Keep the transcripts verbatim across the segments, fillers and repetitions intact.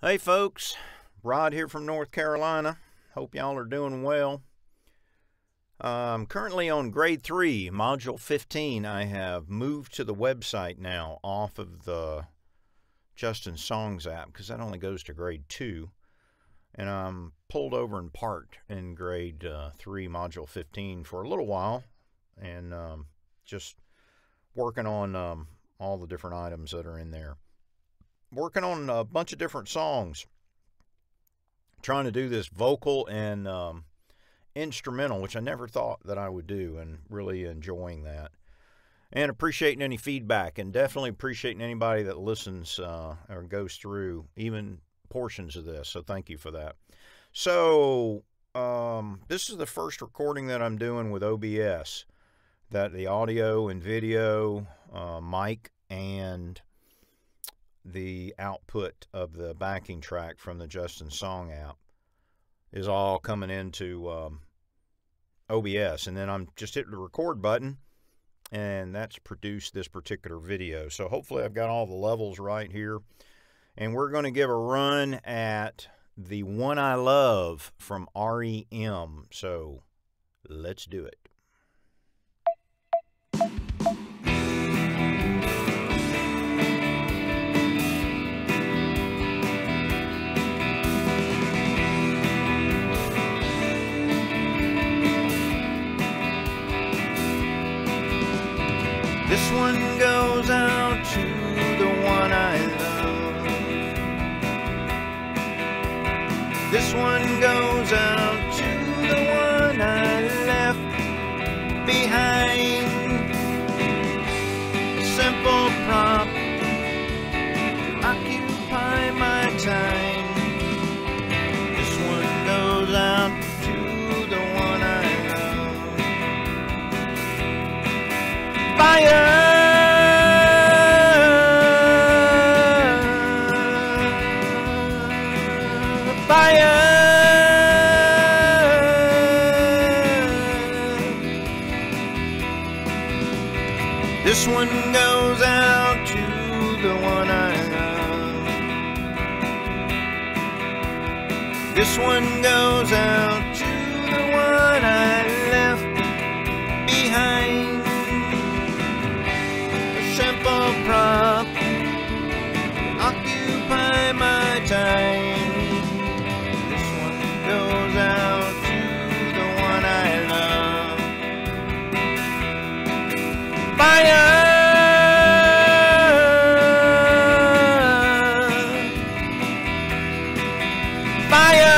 Hey folks, Rod here from North Carolina. Hope y'all are doing well. I'm currently on grade three, module fifteen. I have moved to the website now off of the Justin Songs app because that only goes to grade two. And I'm pulled over and parked in grade uh, three, module fifteen for a little while, and um, just working on um, all the different items that are in there. Working on a bunch of different songs, trying to do this vocal and um, instrumental, which I never thought that I would do, and really enjoying that. And appreciating any feedback, and definitely appreciating anybody that listens uh, or goes through even portions of this, so thank you for that. So um, this is the first recording that I'm doing with O B S, that the audio and video, uh, mic, and the output of the backing track from the Justin Song app is all coming into um, O B S, and then I'm just hitting the record button, and that's produced this particular video. So hopefully I've got all the levels right here, and we're going to give a run at The One I Love from R E M. So let's do it. This one goes out to the one I love. This one goes out to the one I left behind. A simple prop to occupy my time. This one goes out to the one I love. Fire! Fire! This one goes out to the one I love. This one goes out to the one I left behind. A simple prop to occupy my time. Goes out to the one I love. Fire! Fire!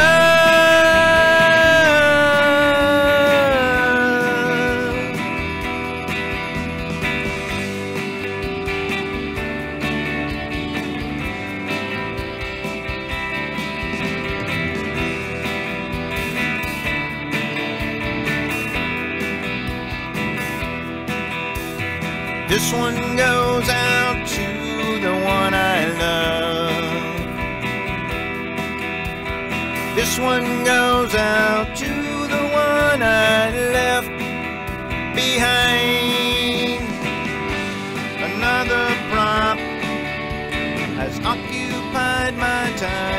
This one goes out to the one I love. This one goes out to the one I left behind. Another prop has occupied my time.